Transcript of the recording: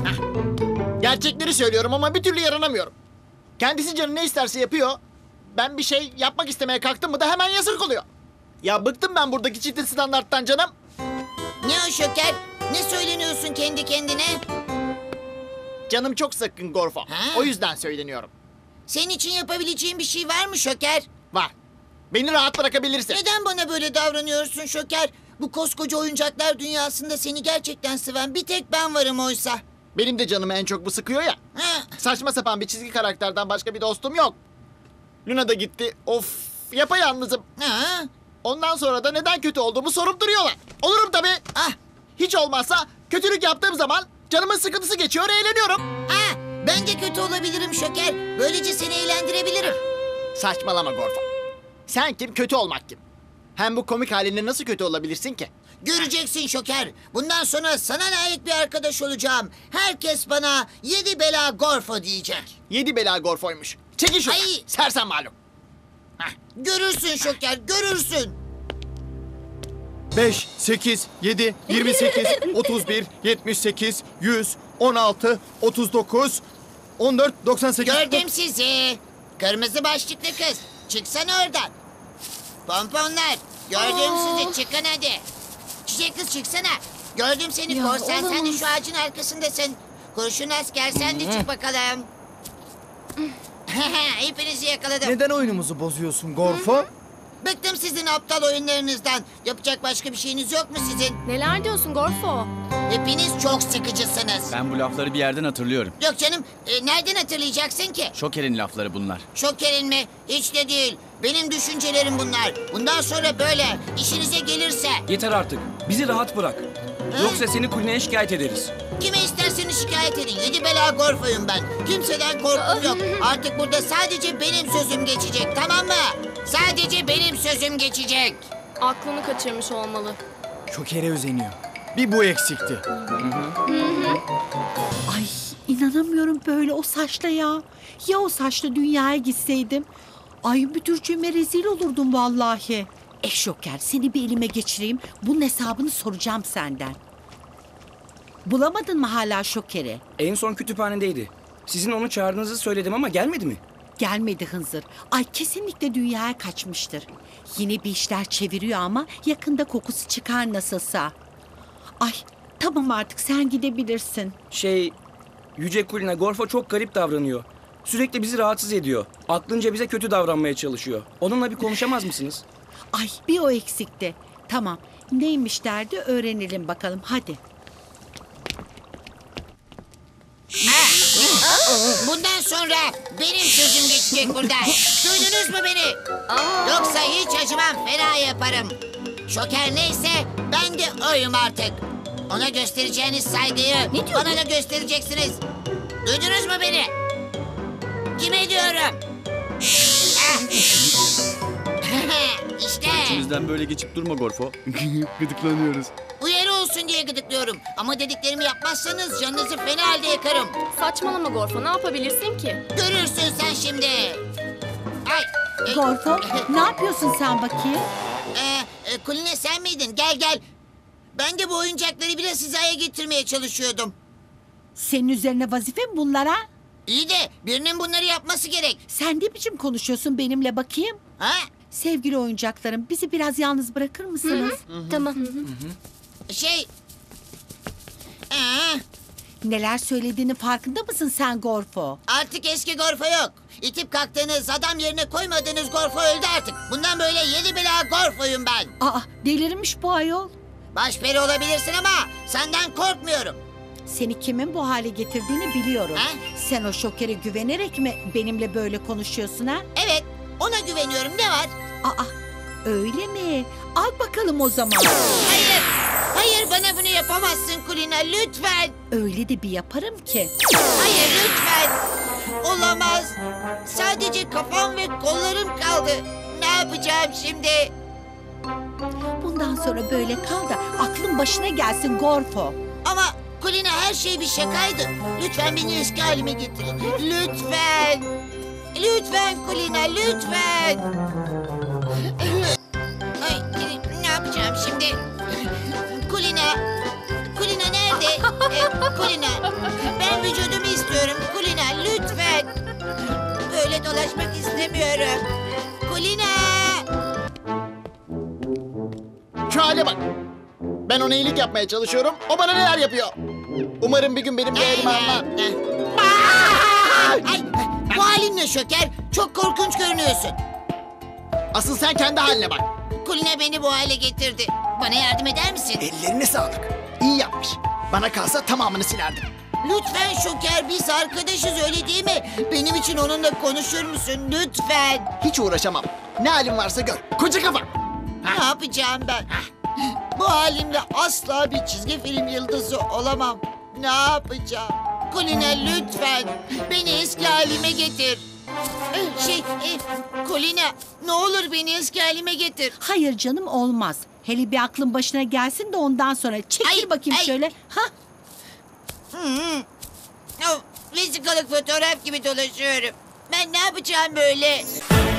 Gerçekleri söylüyorum ama bir türlü yaranamıyorum. Kendisi canı ne isterse yapıyor. Ben bir şey yapmak istemeye kalktım mı da hemen yasak oluyor. Ya bıktım ben buradaki çiftin standarttan canım. Ne o Şoker? Ne söyleniyorsun kendi kendine? Canım çok sıkkın Gorfo. Ha? O yüzden söyleniyorum. Senin için yapabileceğin bir şey var mı Şoker? Var. Beni rahat bırakabilirsin. Neden bana böyle davranıyorsun Şoker? Bu koskoca oyuncaklar dünyasında seni gerçekten seven bir tek ben varım oysa. Benim de canımı en çok bu sıkıyor ya. Ha? Saçma sapan bir çizgi karakterden başka bir dostum yok. Luna da gitti. Of, yapayalnızım. Ha? Ondan sonra da neden kötü olduğumu sorup duruyorlar. Olurum tabii. Ah, Hiç olmazsa kötülük yaptığım zaman canımın sıkıntısı geçiyor, eğleniyorum. ah, ben de kötü olabilirim Şoker. Böylece seni eğlendirebilirim. Saçmalama Gorfo. Sen kim, kötü olmak kim? Hem bu komik halinle nasıl kötü olabilirsin ki? Göreceksin Şoker. Bundan sonra sana layık bir arkadaş olacağım. Herkes bana 7 bela Gorfo diyecek. 7 bela Gorfo'ymuş. Çekil şuradan. Ay! Sersem malum. Görürsün Şoker, görürsün. 5, 8, 7, 28, 31, 78, 100, 16, 39, 14, 98... Gördüm sizi. Kırmızı başlıklı kız. Çıksana oradan. Pomponlar. Gördüm sizi. Çıkın hadi. Çiçek kız çıksana. Gördüm seni Ya, korsan. Sen de olamaz. şu ağacın arkasındasın. Kurşun asker sen de çık bakalım. Hepinizi yakaladım. Neden oyunumuzu bozuyorsun Gorfo? Bıktım sizin aptal oyunlarınızdan. Yapacak başka bir şeyiniz yok mu sizin? Neler diyorsun Gorfo? Hepiniz çok sıkıcısınız. Ben bu lafları bir yerden hatırlıyorum. Yok canım. Nereden hatırlayacaksın ki? Şoker'in lafları bunlar. Şoker'in mi? Hiç de değil. Benim düşüncelerim bunlar. Bundan sonra böyle. İşinize gelirse. Yeter artık. Bizi rahat bırak. Yoksa seni kulüne şikayet ederiz. Kime isterseniz şikayet edin. 7 bela Gorfo'yum ben. Kimseden korkum yok. Artık burada sadece benim sözüm geçecek. Tamam mı? Sadece benim sözüm geçecek. Aklını kaçırmış olmalı. Şoker'e özeniyor. Bir bu eksikti. Ay inanamıyorum böyle o saçla ya. Ya o saçla dünyaya gitseydim? Ay müdürcüğüme rezil olurdum vallahi. Şoker seni bir elime geçireyim. Bunun hesabını soracağım senden. Bulamadın mı hala Şoker'i? En son kütüphanedeydi. Sizin onu çağırdığınızı söyledim ama gelmedi mi? Gelmedi Hınzır. Ay kesinlikle dünyaya kaçmıştır. Yine bir işler çeviriyor ama yakında kokusu çıkar nasılsa. Ay tamam artık sen gidebilirsin. Yüce Kulina Gorfo çok garip davranıyor. Sürekli bizi rahatsız ediyor. Aklınca bize kötü davranmaya çalışıyor. Onunla bir konuşamaz mısınız? Ay bir o eksikti. Tamam neymiş derdi öğrenelim bakalım hadi. Bundan sonra benim sözüm geçecek burada. Duydunuz mu beni? Yoksa hiç acımam, fena yaparım. Şoker neyse ben de oyum artık. Ona göstereceğiniz saygıyı bana da göstereceksiniz. Duydunuz mu beni? Kime diyorum? İşte İçimizden böyle geçip durma Gorfo. Gıdıklanıyoruz. uyarı olsun diye gıdıklıyorum. Ama dediklerimi yapmazsanız canınızı fena halde yakarım. Saçmalama Gorfo, ne yapabilirsin ki? Görürsün sen şimdi. Ay. Gorfo ne yapıyorsun sen bakayım? Kulina sen miydin? Gel gel. Ben de bu oyuncakları biraz hizaya getirmeye çalışıyordum. Senin üzerine vazife mi bunlara? İyi de birinin bunları yapması gerek. Sen ne biçim konuşuyorsun benimle bakayım? Ha? Sevgili oyuncaklarım bizi biraz yalnız bırakır mısınız? Tamam. Şey... Aa, Neler söylediğinin farkında mısın sen Gorfo? artık eski Gorfo yok. İtip kalktığınız, adam yerine koymadığınız Gorfo öldü artık. Bundan böyle 7 bela Gorfo'yum ben. Aa delirmiş bu ayol. Başperi olabilirsin ama senden korkmuyorum. Seni kimin bu hale getirdiğini biliyorum. Ha? Sen o Şoker'e güvenerek mi benimle böyle konuşuyorsun ha? Evet, ona güveniyorum. Ne var? Aa öyle mi? Al bakalım o zaman. Hayır, hayır bana bunu yapamazsın Kulina, lütfen. Öyle de bir yaparım ki. Hayır, lütfen. Olamaz. Sadece kafam ve kollarım kaldı. Ne yapacağım şimdi? Bundan sonra böyle kal da aklın başına gelsin Gorfo. Ama Kulina her şey bir şakaydı. Lütfen beni eski halime getirin. Lütfen. Lütfen Kulina, lütfen. Ay, ne yapacağım şimdi? Kulina. Kulina nerede? Kulina. Ben ona iyilik yapmaya çalışıyorum. O bana neler yapıyor. Umarım bir gün benim değerimi anlar. Ay, bu halin ne Şoker? Çok korkunç görünüyorsun. Asıl sen kendi haline bak. Kulina beni bu hale getirdi. Bana yardım eder misin? Ellerine sağlık. İyi yapmış. Bana kalsa tamamını silerdim. Lütfen Şoker, biz arkadaşız öyle değil mi? Benim için onunla konuşur musun lütfen? Hiç uğraşamam. Ne halin varsa gör. Koca kafa. Ne yapacağım ben? Bu halimle asla bir çizgi film yıldızı olamam. Ne yapacağım? Kulina lütfen beni eski halime getir. Kulina ne olur beni eski halime getir. Hayır canım olmaz. Hele bir aklın başına gelsin de ondan sonra çekil Ay, bakayım ay. şöyle. Hah. Vesikalık fotoğraf gibi dolaşıyorum. Ben ne yapacağım böyle?